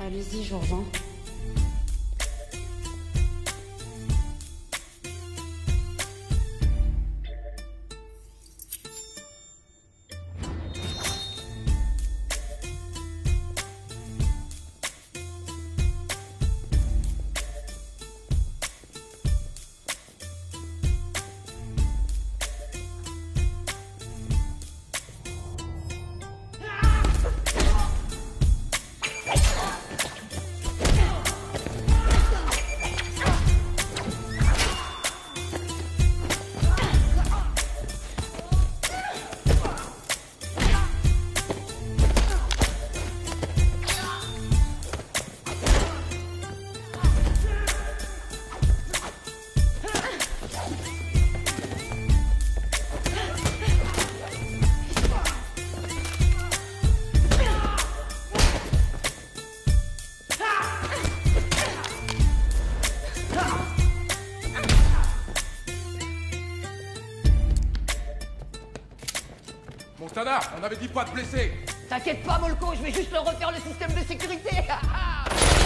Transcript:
Allez-y, je reviens. On avait dit pas de blessés. T'inquiète pas, Molko, je vais juste leur refaire le système de sécurité.